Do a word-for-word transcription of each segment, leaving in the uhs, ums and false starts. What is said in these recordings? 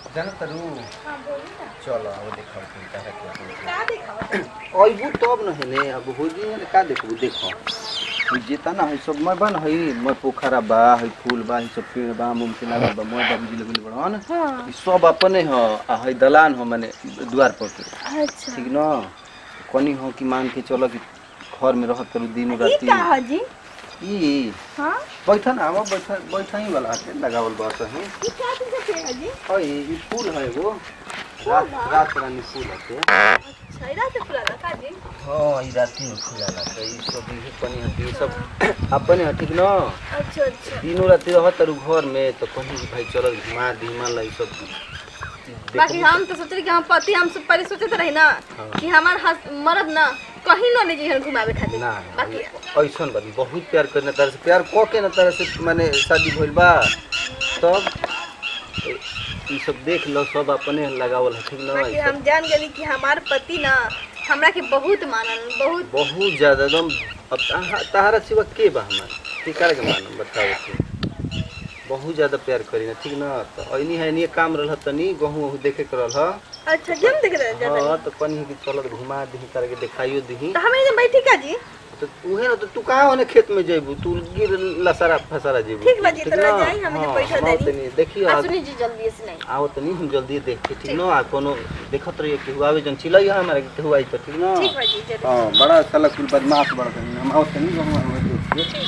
जाना तरु हां बोली ना चलो अब देखो तुम तारा के का देखाओ अइबू तब न हेने अब हो जी ने का देखबू देखो जेता ना है सब मैं बन है मैं पोखरा बा है फूल बा है सब पेड़ बा मुमकिन लागल बा मैं बाबूजी लगल बड़न हां ई सब अपने ह आ है दलान हो माने द्वार पर के अच्छा ठीक न कोनी हो कि मान के चलो कि घर में रहत करू दिन ई रात का ह जी ई हां बैठन आव बैठन बैठाई वाला है लगावल बस है ई क्या चीज के है जी है ई फूल है वो रात रात रानी फूल है अच्छा ई रात फूला का जी हां ई रात में फूला तो ई सब ई पानी हटी सब अपने हटी न अच्छा अच्छा दिनो रात रहत तारू घर में तो कहीं कि भाई चलो मां धीमा लाई सब बाकी हम तो सोच रहे कि हम पति हम सब पहले सोचते रही ना कि हमार मर्द ना कहीं न ले जी घुमावे खातिर ना बाकी ऐसन बात बहुत प्यार करने तरह से प्यार क के ना तरह से माने शादी भइल बा तब ई सब देख लो सब अपने लगावल है ठीक ना बाकी हम जान गेली कि हमार पति ना हमरा के बहुत मानन बहुत बहुत ज्यादा एकदम अब तहारा सिवा के बा हमार टिकार के मानम बताओ तू बहुत ज्यादा प्यार करी ना ठीक ना तो ऐनी है नहीं काम रहल तनी गहू देखे के रहल अच्छा जम देख रहे ज्यादा हां तो कनी की चलो घुमा दी करके दिखाइयो दी तो हम ये बैठी का जी तो उहे ना तो तू कहां होने खेत में जेबू तू गिर लसरा फसरा जेबू ठीक बा जी तरह जाई हम जे बैठा देनी देखियो आ सुनी जी जल्दी से नहीं आओ तनी हम जल्दी देख के ठीक ना आ कोनो देखत रहिए कि हुआवे जन चिलई हमारे के हुआई तो ठीक ना ठीक बा जी जरूर हां बड़ा साला कुल बदमाश बड़ा तनी हम आओ तनी हम हम देखिए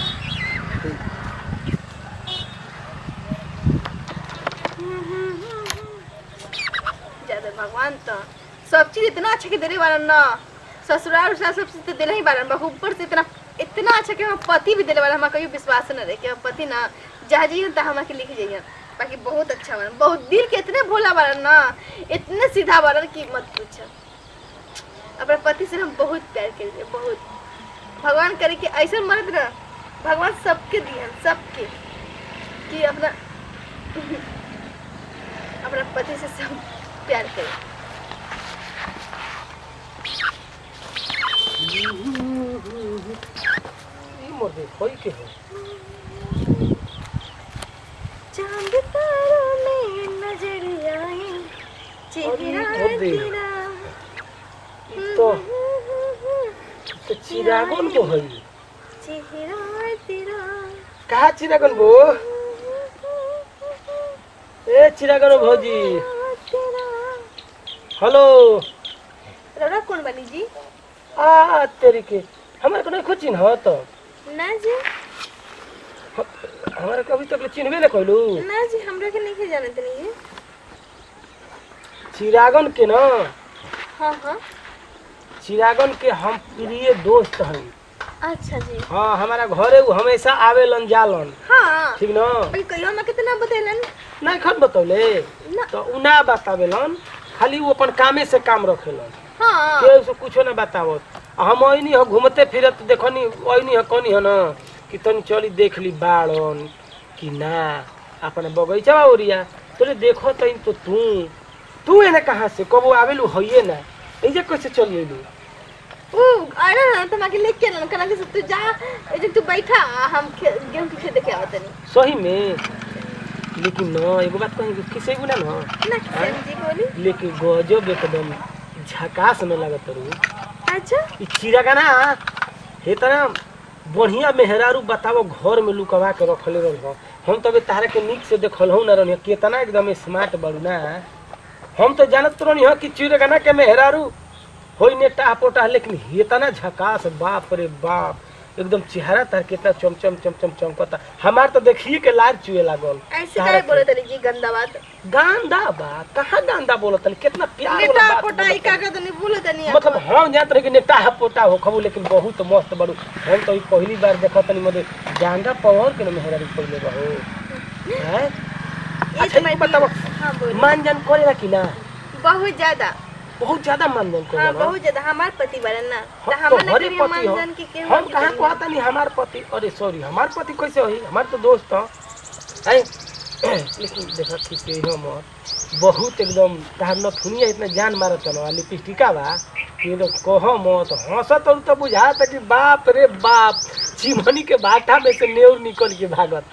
ज्यादा भगवान तो सब चीज इतना अच्छा के देने वाला ना ससुराल उसुराल सब चीज तो देने ही वाला बा ऊपर से इतना इतना अच्छा कि हम पति भी देने वाला हम कहीं विश्वास न रहे कि हम पति ना जहाँ जाइए तो हम के लिख जाइए बाकी बहुत अच्छा वाला बहुत दिल के इतने भोला वाला ना इतने सीधा वाला कि मत पूछो अपने पति से हम बहुत प्यार करिए बहुत भगवान करे कि ऐसा मर्द ना भगवान सबके दिए सबके कि अपना अपना पति से सब प्यार करे ई मोर कोई के हो चांद तारों में नजर आए चेहरा तेरा तो तो चिरागन को है चेहरा तेरा कहा चिरागन बो ए चिरागन भौजी हेलो रौरा कौन बनी जी आ तेरी के हमारे को नहीं खुद चिन्ह हो तो ना जी हमारे को अभी तक चिन्हबे ना कहलू ना जी हमरा के नहीं जानत नहीं चिरागन के ना हां हां चिरागन के हम प्रिय दोस्त हैं अच्छा जी हां हमारा घरे वो हमेशा आवेलन जालन हां ठीक ना भाई कहियो ना कितना बतेलन नहीं खत बतौले तो उ ना बतावेलन खाली वो अपन कामे से काम रखेलन हां केहू से कुछो ना बतावत हम ओइनी हो घूमते फिरत देखनी ओइनी हो कनी हो ना कि तनी चली देख ली बाड़न कि ना अपन बगीचा ओरिया तोरे देखो तई तो तू तू एने कहां से कबो आवेलू होइए ना एजे कैसे चल गेलू ओ अरे ना तो माके लेके ना कना के तू जा ए तू बैठा हम गेहूं के खेत देखे आवत नहीं सही में लेकिन ना एगो बात कहीं किसे गुना ना ना किसे जी बोली लेकिन गजब एकदम झकास में लागत रू अच्छा ई चिरागाना हे तना बढ़िया मेहरारू बतावो घर में लुकवा के रखले रह हम तबे तारे के निक से देखल हूं ना रहनी केतना एकदम स्मार्ट बाड़ू ना हम तो जानत रहनी ह कि चिरागाना के मेहरारू होई ने टापोटा लेकिन हे तना झकास बाप रे बाप एकदम चेहरा तार कितना चमचम चमचम चमकता हमार तो देखिए के लार चुए लागल ऐसे काहे बोले तनी जी गंदा बात गांदा बा कहां गांदा बोलत तनी कितना प्यार वाला नेटा बात पोटा ई का का तनी बोले तनी मतलब हम जानत रहे कि नेटा पोटा हो खबू लेकिन बहुत मस्त बड़ू हम तो ई पहली बार देखत तनी मदे गांदा पवन के मेहरा पहले बहो हैं अच्छा ये बताओ हां बोल मान जान करेला कि ना बहुत ज्यादा बहुत ज्यादा मान जान हां करेला बहुत ज्यादा हमार पति बरन ना तो हमर हमारे ना पति मान हो जान के के हम कहां कहता नहीं हमार पति अरे सॉरी हमार पति कैसे होई हमार तो दोस्त हो हैं लेकिन देखा ठीक है हम बहुत एकदम तार न थुनिया इतना जान मारत न लिपस्टिका बा कि तो कहो मत हंसत और तो बुझाता कि बाप रे बाप चिमनी के बाटा में से नेउर निकल के भागता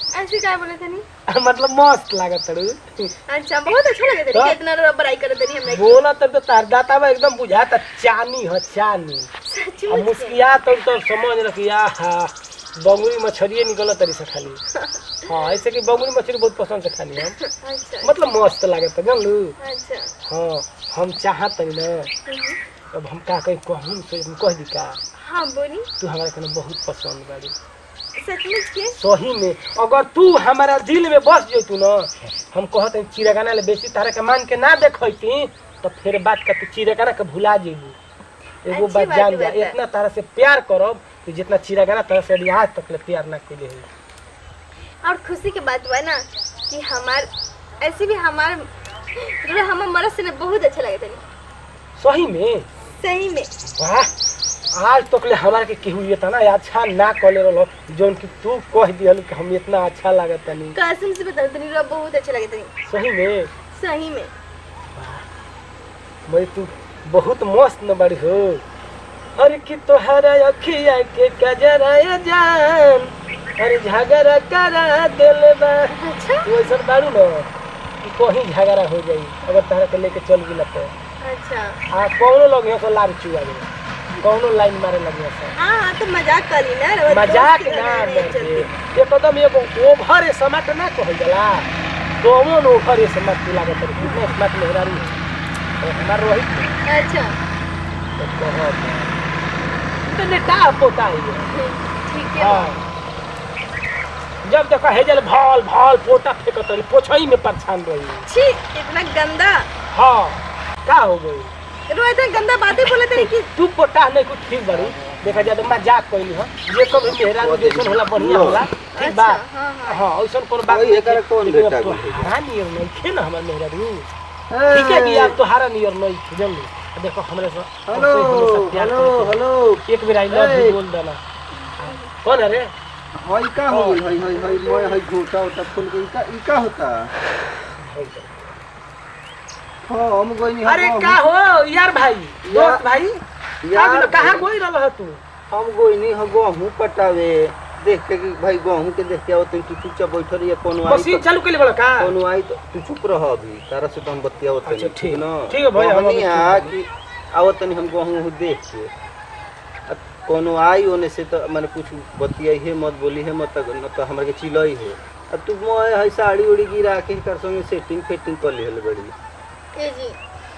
ऐसे क्या बोले थे नहीं? मतलब मस्त लागत तड़ू। अच्छा बहुत अच्छा लगे थे तो? कितना बड़ाई करे थे हमने बोला तब तो तार दाता में एकदम बुझाता चानी ह चानी। सच अब में मुस्किया तो तो समझ रखिया हाँ बंगुरी मछली निकल तरी से खाली। हाँ ऐसे कि बंगुरी मछली बहुत पसंद से खानी हम। अच्छा मतलब मस्त लागत जान लू। अच्छा हाँ हम चाहत तनी ना अब हम का कहीं कहूँ से कह दी का हाँ बोली तू हमारे कने बहुत पसंद बाड़ी। सच में के सही में अगर तू हमारा दिल में बस जैतू ना हम कहत हई चिड़गाना ले बेसी तारा के मान के ना देखती तो फिर बात का तू चिड़गाना के भुला जेबू। एगो अच्छी बात बात जान है जा बेटा। इतना तारा से प्यार करब कि जितना चिड़गाना तारा से अभी आज तक ले प्यार ना कइले है। और खुशी की बात हुआ ना कि हमार ऐसे भी हमार मतलब हमार मरद से ना बहुत अच्छा लगे थे सही में सही में वाह आज तक ले हमारा के केहू ये तना अच्छा ना कले रहलो जोन कि तू कह दिहल कि हम इतना अच्छा लागत तनी। कसम से बता तनी बहुत अच्छे लगे थे सही में सही में भाई तू बहुत मस्त न बड़ी हो। अरे कि तोहरा अखिया के कजरा जान अरे झगड़ा करा दिल बा। अच्छा तू ऐसा बारू न कि कहीं झगड़ा हो जाई अगर तहरा के लेके चल गेला तो अच्छा आ कौनो लोग यहाँ से लाभ चुआ गए कौनो लाइन मारे लगे ऐसा हाँ हाँ तो मजाक करी ना रे, वो मजाक दोस्त के ना बनाने करके चलते। एकदम एगो ओभर स्मार्ट ना कहल जाला दोनों ने ओभर स्मार्ट तू लागत है कितना स्मार्ट मेहरारू है हमार रोहित ने अच्छा तो बहुत तो नेता पोता है ठीक है हाँ जब देखो हेजल भाल भाल पोटा फेंकत रही पोछई में परेशान रही। छी इतना गंदा हाँ का हो गई रो इतना गंदा बातें बोले थे कि तू पोटा नहीं कुछ ठीक बड़ी देखा जाए तो मजाक कइली ह ये सब मेहरारू जैसन होला बढ़िया होला ठीक बा अच्छा, हाँ, हाँ। हां ओइसन कोन बात वही एकरा कौन बेटा तो बोले? हां नियर नहीं थे ना हमर मेहरारू ठीक है कि आप तोहारा नियर नहीं थे जल्दी देखो हमरे से हेलो हेलो हेलो एक बेर आई लव यू बोल देना कौन है रे हई का हो गइल हई हई हई मोय हई घोटा उटा फूल के का ई का होता हां हम गइनी अरे का हो यार भाई दोस्त भाई यार यार कहां गई रहल ह तू हम गइनी ह गहूं पटावे देख के कि भाई गहूं के देख के आवत तू चुपचाप बैठल या कोनो आई मशीन चालू कर ले बड़ा का कोनो आई तो तू चुप रह अभी तारा से तो हम बतियावत अच्छा, नहीं ठीक। ना ठीक है भैया, हम हमनी अभी आ चुप कि आवत नहीं हम गहूं देख के आ कोनो आई ओने से तो माने कुछ बतियाई है मत बोली है मत न तो हमरा के चिलई है अब तू मोय है साड़ी उड़ी गिरा के कर संगे सेटिंग फेटिंग कर लेहल बड़ी ए जी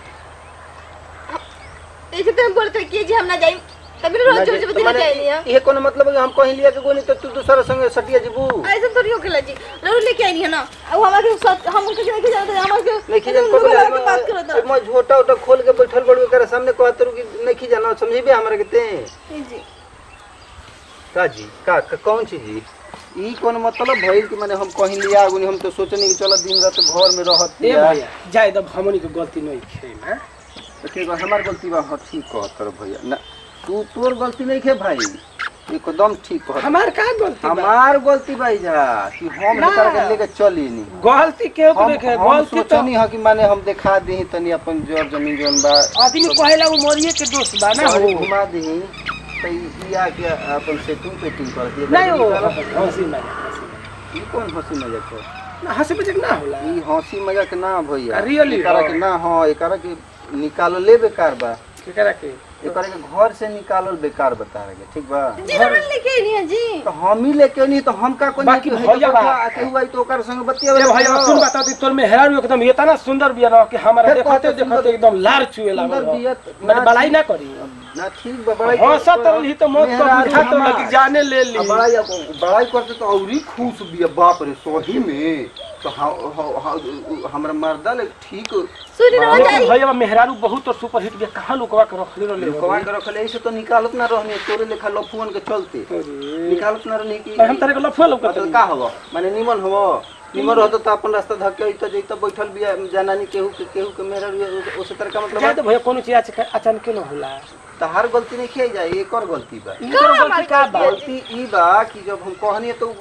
ऐसे तो हम बोलते कि जी हम ना जाई तभी रोज ना रोज जे- बती तो ना माने जाई है ये कोनो मतलब है कि हम कहीं लिया के गोनी तो तू दूसरा संगे सटिया जीबू ऐसे थोड़ी होखेला जी रोज लेके आई है ना अब हमारे साथ हम उनके लेके जाते हैं हमारे नहीं जान को बात करो तो मैं झोटा उटा खोल के बैठल बड़ू करे सामने कहत रु कि नहीं जाना समझबे हमरा के ते जी का जी का, का कौन चीज जी ई कौन मतलब भइल कि माने हम कहीं लिया आगुनी हम तो सोचनी कि चलो दिन रात घर में रहत ए भैया जाए तब हमनी के गलती नहीं खे ना तो ठीक बा हमार गलती बा हाँ ठीक कहत कर भैया ना तू तोर गलती नहीं खे भाई एकदम ठीक कहत हमार का गलती बा हमार गलती भाई जा कि हम ना। लेकर के लेके चली नहीं गलती के तो हम देखे हम गलती तो सोचनी है कि माने हम दिखा दी तनी अपन जोर जमीन जोन बा आदमी कहेला वो मरिए के दोस्त बा ना और हो घुमा दी तो ई आके अपन सेटिंग पेटिंग कर दिए नहीं हो हंसी मजाक ई कौन हंसी मजाक है ना हंसी मजाक ना होला ई हंसी मजाक ना भैया Really? एकरा के ना हां एकरा के निकाल ले बेकार बा केकरा के एकरा के घर से निकालल बेकार बता रहे ठीक बा जी हम लेके आई है जी तो हम ही लेके नहीं तो हम का कोई बाकी भैया बा। आके हुआ तो ओकर संग ए बतियावे भैया सुन बता दी तोर में हेरारू एकदम इतना सुंदर बिया ना कि हमारा फिर देखते कहते देखते एकदम लार चुए सुंदर लागल बिया मैंने बड़ाई ना करी ना ठीक बा बड़ाई हां सतर ही तो मौत को बुझा तो लगी जाने ले ली अब बड़ाई बड़ाई करते तो औरी खुश बिया बाप रे सही में तो हाँ हाँ हमरा मर्दा ले ठीक सुन रहो लेकिन जाई भैया मेहरारू बहुत और सुपर हिट बिया कहां लुकवा के रख ले रहले कवा के रखले ऐसे तो निकालत ना रहनी तोरे लेखा लफुअन के चलते निकालत ना रहनी कि हम तारे के लफुआ लौकत मतलब का हवा माने निमन हवा निमन रहत तो अपन रास्ता धक्के तो जइतो बैठल बिया जानानी केहू के केहू के मेरा ओसे तरह का जाए मतलब तो भैया कोनो चीज आज अचानक न होला तहार गलती नहीं किया जाए एक और गलती बा इनकर गलती का बा गलती ई बा कि जब हम कहनी तो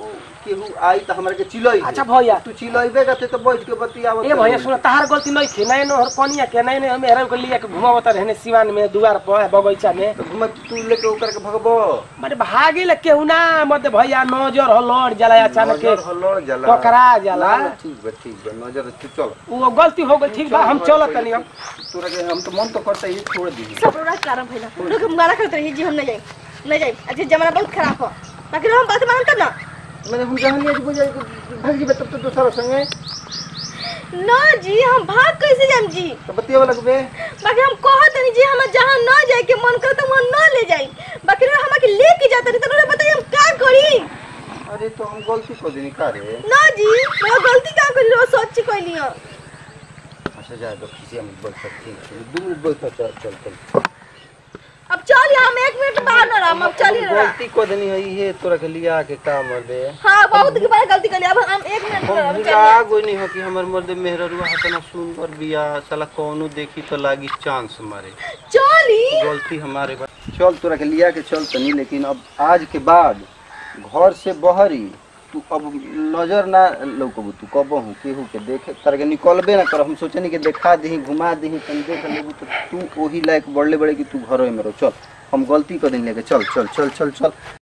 केहू आई त हमरा के चिलई अच्छा भैया तू चिलईबे करते तो बैठ के बतियावत ए भैया सुन तहार गलती नहीं थे नहीं हर कनिया के नहीं नहीं मेहरा को लिया के घुमावत रहने सिवान में दुआर पर बगीचा में तो घुमा तू लेके ओकर के भगबो माने भागे ले केहू ना मत भैया नजर हलड़ जाला अचानक के हल्लड़ जाला टकरा जाला ठीक बा ठीक बा नजर तू चल वो गलती हो गई ठीक बा हम चलत तनी अब तोरा के हम तो मन तो करता है छोड़ दी ससुराल कारण भइला लोग मारा करत रही जी हम नहीं जाई नहीं जाई अच्छा जमाना बहुत खराब हो बाकी हम बात मानन तब ना मैंने हम जहां ले बुझाई भाग जी तब तो दूसरा संगे ना जी हम भाग कैसे जाम जी तो बतिया वाला बे बाकी हम कहत नहीं जी हम जहां ना जाए के मन करत वहां ना ले जाई बाकी हम के लेके जात रही तो बताइए हम का करी अरे तो हम गलती कर देनी का रे ना जी मैं गलती का करी रो सोच कोई नहीं अच्छा जा दो किसी हम बैठ सकते हैं दो मिनट बैठ चल चल चल अब चल हम एक मिनट बाहर ना रह अब चली रह गलती कर देनी है ये तोरा के लिया के काम दे हां बहुत की बार गलती कर लिया अब हम एक मिनट हम रह भुला कोई नहीं हो कि हमर मर्द मेहररुआ हतना सुंदर बिया साला कोनो देखी तो लागी चांस मारे चली गलती हमारे बा चल तोरा के लिया के चल तनी लेकिन अब आज के बाद घर से बहरी तू अब नजर ना लौकबू तू कबो हूँ केहू के देखे तार के निकलबे ना कर हम सोचनी कि देखा दही घुमा दही तन देख लेबू तो तू वही लायक बढ़ले बड़े कि तू घर में रहो चल हम गलती कर दिन लेके चल चल चल चल चल